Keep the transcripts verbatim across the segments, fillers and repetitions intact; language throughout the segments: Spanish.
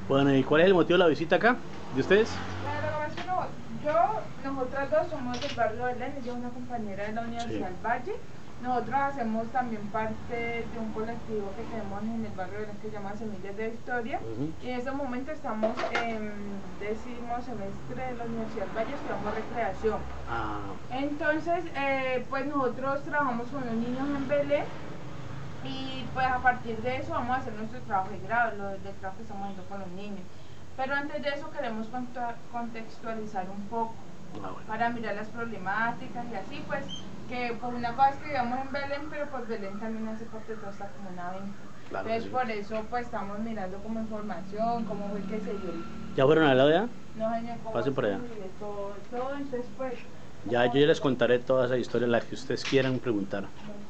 Bueno, ¿y cuál es el motivo de la visita acá de ustedes? Bueno, lo que pasa es que no, yo, nosotras dos somos del barrio de Belén, ella es una compañera de la Universidad Sí. del Valle. Nosotros hacemos también parte de un colectivo que tenemos en el barrio de Belén que se llama Semillas de Victoria. Uh-huh. Y en este momento estamos en décimo semestre de la Universidad del Valle, estudiamos recreación. Ah. Entonces, eh, pues nosotros trabajamos con los niños en Belén. Y pues a partir de eso vamos a hacer nuestro trabajo de grado, lo del trabajo que estamos haciendo con los niños. Pero antes de eso queremos contextualizar un poco, Ah, bueno. para mirar las problemáticas y así, pues que pues una cosa es que vivamos en Belén, pero pues Belén también hace parte de toda esta comuna veinte. Claro, Entonces sí. por eso pues estamos mirando como información, cómo fue que se dio. ¿Ya fueron al lado ya? No, señor, cómo Pasen por allá. todo, todo, entonces pues... Ya, yo ya les contaré toda esa historia, la que ustedes quieran preguntar.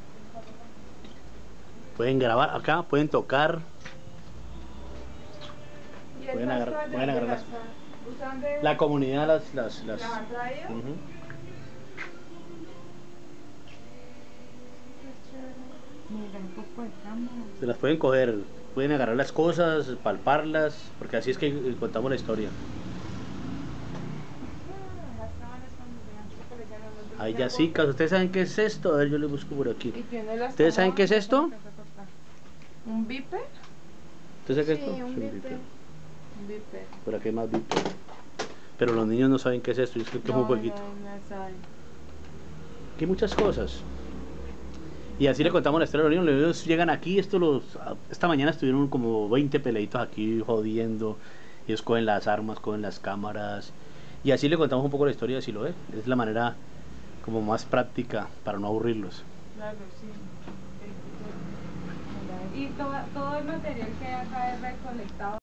Pueden grabar acá, pueden tocar. Pueden agarrar, pueden agarrar las, la comunidad las las las, ¿las han traído? Uh-huh. Se las pueden coger, pueden agarrar las cosas, palparlas, porque así es que contamos la historia. Hay yacicas, ¿ustedes saben qué es esto? A ver, yo les busco por aquí. ¿Ustedes saben qué es esto? ¿Un viper? ¿Ustedes saben qué es Sí, esto? un Sí, viper. Un viper. Por aquí hay más viper. Pero los niños no saben qué es esto, yo creo que no, es un poquito. No, no saben. Aquí hay muchas cosas. Y así le contamos la historia de los niños. Los niños llegan aquí, esto los, esta mañana estuvieron como veinte peleitos aquí jodiendo. Ellos cogen las armas, cogen las cámaras. Y así le contamos un poco la historia de Siloé. Es la manera como más práctica para no aburrirlos. Claro, sí. Y todo, todo el material que hay acá es recolectado.